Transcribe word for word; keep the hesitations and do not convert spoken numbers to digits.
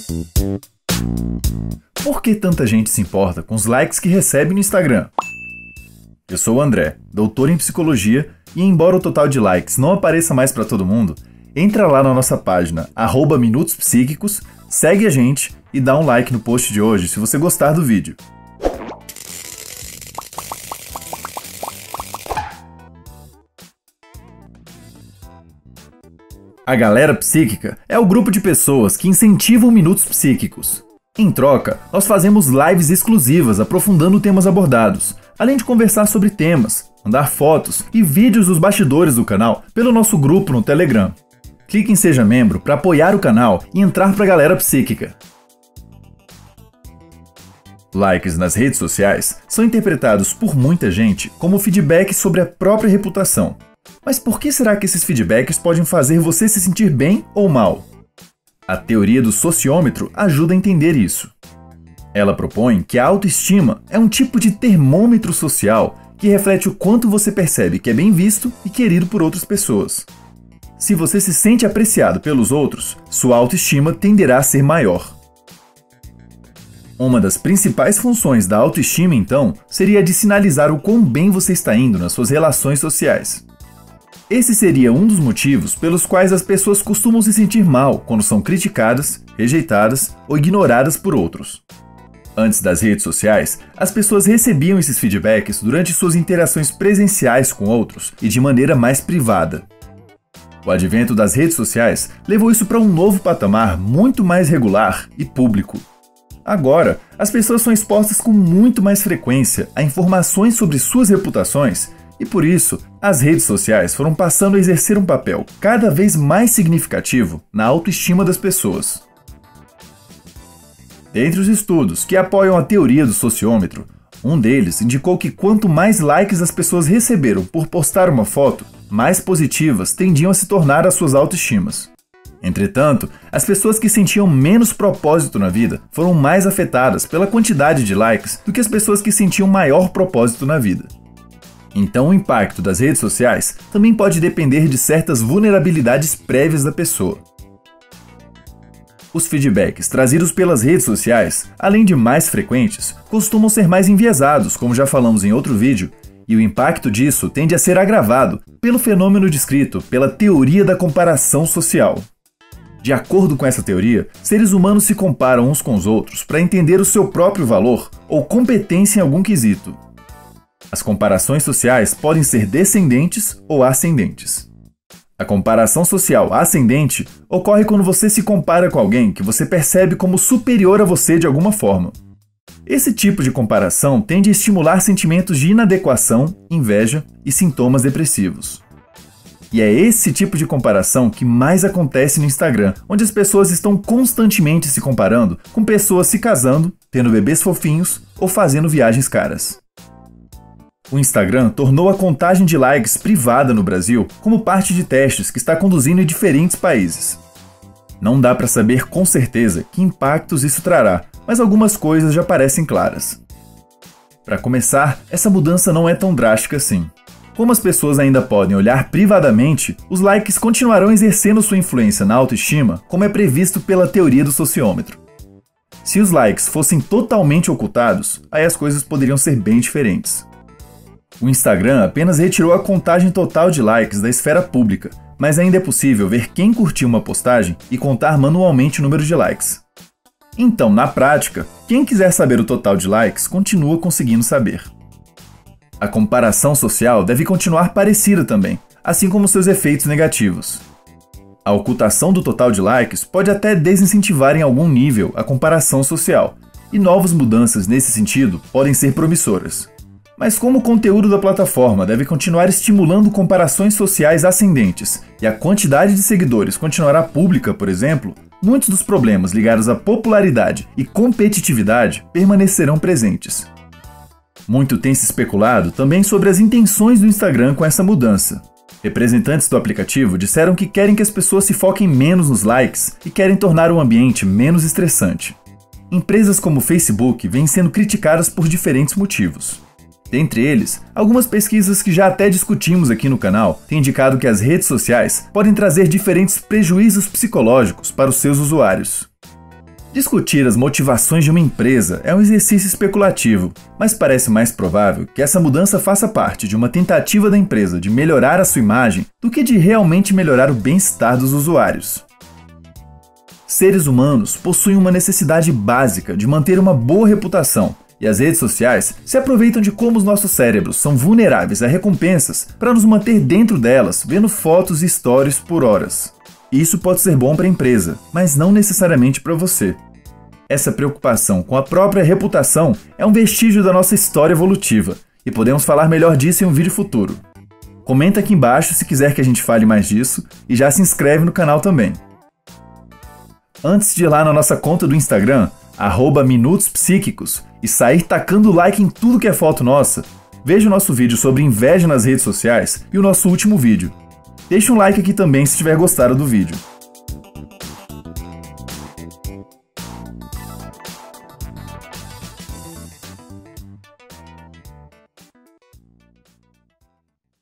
Por que tanta gente se importa com os likes que recebe no Instagram? Eu sou o André, doutor em psicologia, e embora o total de likes não apareça mais para todo mundo, entra lá na nossa página arroba Minutos Psíquicos, segue a gente e dá um like no post de hoje se você gostar do vídeo. A galera psíquica é o grupo de pessoas que incentivam minutos psíquicos. Em troca, nós fazemos lives exclusivas aprofundando temas abordados, além de conversar sobre temas, mandar fotos e vídeos dos bastidores do canal pelo nosso grupo no Telegram. Clique em Seja Membro para apoiar o canal e entrar para a galera psíquica. Likes nas redes sociais são interpretados por muita gente como feedback sobre a própria reputação. Mas por que será que esses feedbacks podem fazer você se sentir bem ou mal? A teoria do sociômetro ajuda a entender isso. Ela propõe que a autoestima é um tipo de termômetro social que reflete o quanto você percebe que é bem visto e querido por outras pessoas. Se você se sente apreciado pelos outros, sua autoestima tenderá a ser maior. Uma das principais funções da autoestima, então, seria a de sinalizar o quão bem você está indo nas suas relações sociais. Esse seria um dos motivos pelos quais as pessoas costumam se sentir mal quando são criticadas, rejeitadas ou ignoradas por outros. Antes das redes sociais, as pessoas recebiam esses feedbacks durante suas interações presenciais com outros e de maneira mais privada. O advento das redes sociais levou isso para um novo patamar muito mais regular e público. Agora, as pessoas são expostas com muito mais frequência a informações sobre suas reputações e, por isso, as redes sociais foram passando a exercer um papel cada vez mais significativo na autoestima das pessoas. Dentre os estudos que apoiam a teoria do sociômetro, um deles indicou que quanto mais likes as pessoas receberam por postar uma foto, mais positivas tendiam a se tornar as suas autoestimas. Entretanto, as pessoas que sentiam menos propósito na vida foram mais afetadas pela quantidade de likes do que as pessoas que sentiam maior propósito na vida. Então, o impacto das redes sociais também pode depender de certas vulnerabilidades prévias da pessoa. Os feedbacks trazidos pelas redes sociais, além de mais frequentes, costumam ser mais enviesados, como já falamos em outro vídeo, e o impacto disso tende a ser agravado pelo fenômeno descrito pela teoria da comparação social. De acordo com essa teoria, seres humanos se comparam uns com os outros para entender o seu próprio valor ou competência em algum quesito. As comparações sociais podem ser descendentes ou ascendentes. A comparação social ascendente ocorre quando você se compara com alguém que você percebe como superior a você de alguma forma. Esse tipo de comparação tende a estimular sentimentos de inadequação, inveja e sintomas depressivos. E é esse tipo de comparação que mais acontece no Instagram, onde as pessoas estão constantemente se comparando com pessoas se casando, tendo bebês fofinhos ou fazendo viagens caras. O Instagram tornou a contagem de likes privada no Brasil como parte de testes que está conduzindo em diferentes países. Não dá para saber com certeza que impactos isso trará, mas algumas coisas já parecem claras. Para começar, essa mudança não é tão drástica assim. Como as pessoas ainda podem olhar privadamente, os likes continuarão exercendo sua influência na autoestima, como é previsto pela teoria do sociômetro. Se os likes fossem totalmente ocultados, aí as coisas poderiam ser bem diferentes. O Instagram apenas retirou a contagem total de likes da esfera pública, mas ainda é possível ver quem curtiu uma postagem e contar manualmente o número de likes. Então, na prática, quem quiser saber o total de likes continua conseguindo saber. A comparação social deve continuar parecida também, assim como seus efeitos negativos. A ocultação do total de likes pode até desincentivar em algum nível a comparação social, e novas mudanças nesse sentido podem ser promissoras. Mas como o conteúdo da plataforma deve continuar estimulando comparações sociais ascendentes e a quantidade de seguidores continuará pública, por exemplo, muitos dos problemas ligados à popularidade e competitividade permanecerão presentes. Muito tem se especulado também sobre as intenções do Instagram com essa mudança. Representantes do aplicativo disseram que querem que as pessoas se foquem menos nos likes e querem tornar o ambiente menos estressante. Empresas como o Facebook vêm sendo criticadas por diferentes motivos. Dentre eles, algumas pesquisas que já até discutimos aqui no canal têm indicado que as redes sociais podem trazer diferentes prejuízos psicológicos para os seus usuários. Discutir as motivações de uma empresa é um exercício especulativo, mas parece mais provável que essa mudança faça parte de uma tentativa da empresa de melhorar a sua imagem do que de realmente melhorar o bem-estar dos usuários. Seres humanos possuem uma necessidade básica de manter uma boa reputação, e as redes sociais se aproveitam de como os nossos cérebros são vulneráveis a recompensas para nos manter dentro delas, vendo fotos e stories por horas. Isso pode ser bom para a empresa, mas não necessariamente para você. Essa preocupação com a própria reputação é um vestígio da nossa história evolutiva, e podemos falar melhor disso em um vídeo futuro. Comenta aqui embaixo se quiser que a gente fale mais disso, e já se inscreve no canal também. Antes de ir lá na nossa conta do Instagram, arroba Minutos Psíquicos, e sair tacando like em tudo que é foto nossa, veja o nosso vídeo sobre inveja nas redes sociais e o nosso último vídeo. Deixe um like aqui também se tiver gostado do vídeo.